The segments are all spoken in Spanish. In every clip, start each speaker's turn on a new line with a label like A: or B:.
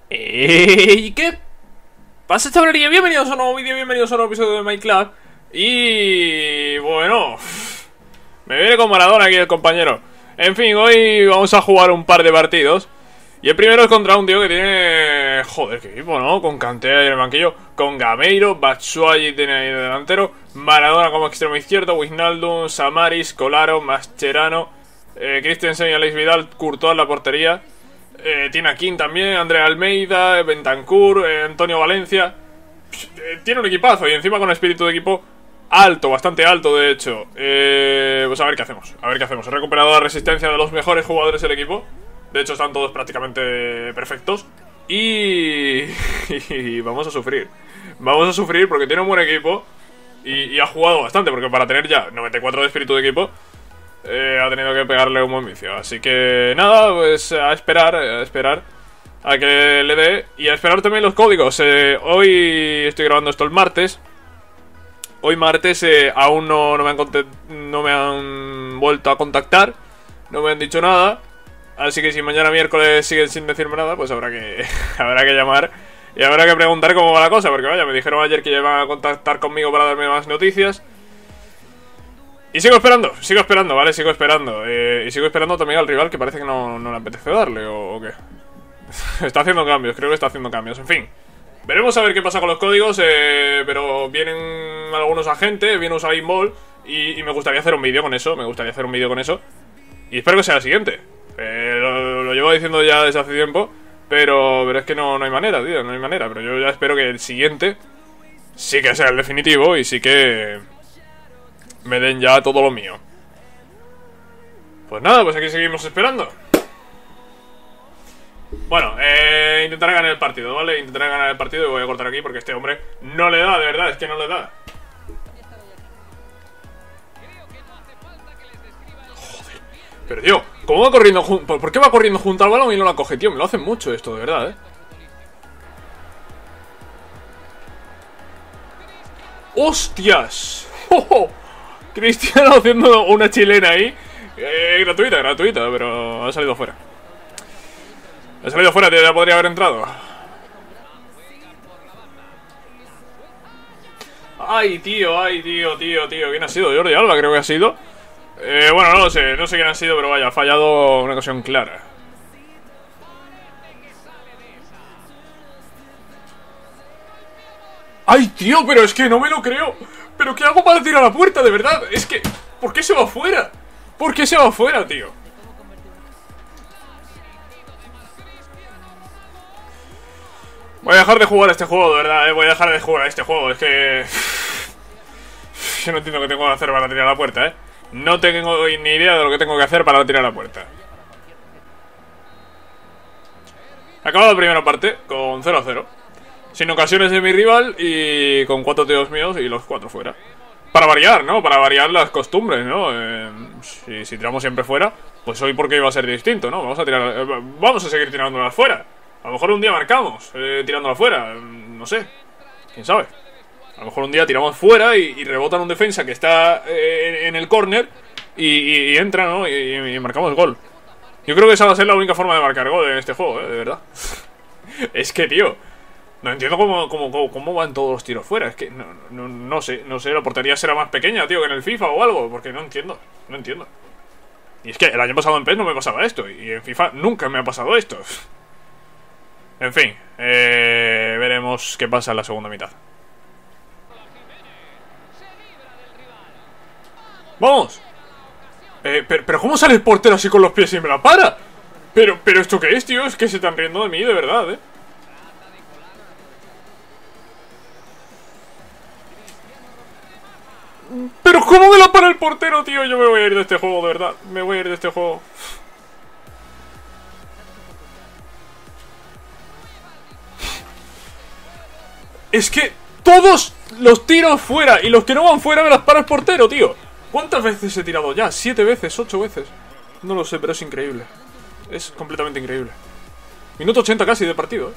A: ¿Qué pasa, chavalería? Bienvenidos a un nuevo vídeo, bienvenidos a un nuevo episodio de Minecraft. Y... bueno... me viene con Maradona aquí el compañero. En fin, hoy vamos a jugar un par de partidos. Y el primero es contra un tío que tiene... joder, qué equipo, ¿no? Con Kanté ahí en el banquillo, con Gameiro, Batshuayi tiene ahí de delantero, Maradona como extremo izquierdo, Wijnaldum, Samaris, Kolarov, Mascherano, Christensen y Alex Vidal, Courtois en la portería. Tiene a King también, Andrea Almeida, Bentancur, Antonio Valencia. Tiene un equipazo y encima con espíritu de equipo alto, bastante alto de hecho. Pues a ver qué hacemos, He recuperado la resistencia de los mejores jugadores del equipo. De hecho están todos prácticamente perfectos. Y vamos a sufrir. Vamos a sufrir porque tiene un buen equipo. Y ha jugado bastante, porque para tener ya 94 de espíritu de equipo ha tenido que pegarle un buen vicio. Así que nada, pues a esperar a que le dé. Y a esperar también los códigos. Hoy estoy grabando esto el martes. Hoy martes aún no me han vuelto a contactar. No me han dicho nada. Así que si mañana miércoles siguen sin decirme nada, pues habrá que llamar. Y habrá que preguntar cómo va la cosa. Porque vaya, me dijeron ayer que iban a contactar conmigo para darme más noticias. Y sigo esperando, ¿vale? Sigo esperando. Y sigo esperando también al rival, que parece que no le apetece darle, ¿o qué? Está haciendo cambios, creo que está haciendo cambios. En fin, veremos a ver qué pasa con los códigos. Pero vienen algunos agentes, viene Usain Bolt. Y me gustaría hacer un vídeo con eso. Y espero que sea el siguiente. Lo llevo diciendo ya desde hace tiempo. Pero es que no hay manera, tío, no hay manera. Pero yo ya espero que el siguiente sí que sea el definitivo y sí que me den ya todo lo mío. Pues nada, pues aquí seguimos esperando. Bueno, intentaré ganar el partido, ¿vale? Intentaré ganar el partido y voy a cortar aquí porque este hombre no le da, de verdad, es que no le da. Joder, pero tío, ¿cómo va corriendo ¿por qué va corriendo junto al balón y no la coge, tío? Me lo hacen mucho esto, de verdad, ¡Hostias! ¡Oh! Cristiano haciendo una chilena ahí. Gratuita, pero ha salido fuera. Tío, ya podría haber entrado. Ay, tío. ¿Quién ha sido? Jordi Alba, creo que ha sido. Bueno, no lo sé, no sé quién ha sido, pero vaya, ha fallado una ocasión clara. ¡Ay, tío! Pero es que no me lo creo. ¿Pero qué hago para tirar a la puerta, de verdad? Es que... ¿por qué se va fuera? ¿Por qué se va fuera, tío? Voy a dejar de jugar a este juego, de verdad, voy a dejar de jugar a este juego. Es que... yo no entiendo qué tengo que hacer para tirar a la puerta, No tengo ni idea de lo que tengo que hacer para tirar a la puerta. Acabado la primera parte con 0-0. Sin ocasiones de mi rival y con 4 tíos míos y los 4 fuera. Para variar, ¿no? Para variar las costumbres, ¿no? Si tiramos siempre fuera, pues hoy porque iba a ser distinto, ¿no? Vamos a seguir tirándolas fuera. A lo mejor un día marcamos tirándola fuera. No sé. ¿Quién sabe? A lo mejor un día tiramos fuera y rebotan un defensa que está en el córner y entra, ¿no? Y marcamos gol. Yo creo que esa va a ser la única forma de marcar gol en este juego, de verdad. Es que, tío, no entiendo cómo van todos los tiros fuera. Es que no sé, la portería será más pequeña, tío, que en el FIFA o algo. Porque no entiendo. Y es que el año pasado en PES no me pasaba esto. Y en FIFA nunca me ha pasado esto. En fin, veremos qué pasa en la segunda mitad. ¡Vamos! Pero ¿cómo sale el portero así con los pies y me la para? Pero ¿esto qué es, tío? Es que se están riendo de mí, de verdad, Pero ¿cómo me la para el portero, tío? Yo me voy a ir de este juego, de verdad. Me voy a ir de este juego. Es que todos los tiros fuera y los que no van fuera me las para el portero, tío. ¿Cuántas veces he tirado ya? 7 veces, 8 veces. No lo sé, pero es increíble. Es completamente increíble. Minuto 80 casi de partido,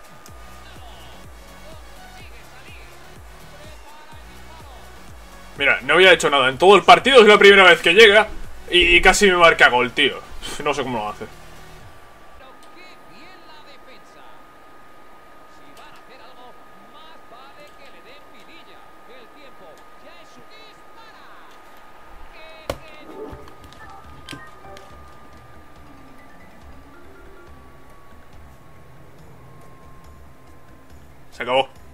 A: Mira, no había hecho nada en todo el partido. Es la primera vez que llega y casi me marca gol, tío. No sé cómo lo hace. Se acabó.